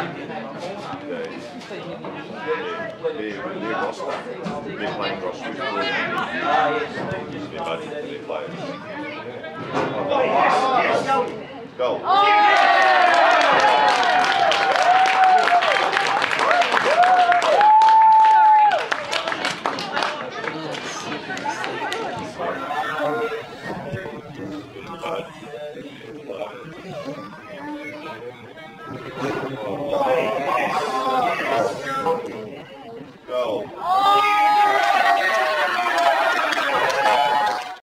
Near Gloucester. Been playing Gloucester before. My buddy, they play. Goal. Oh.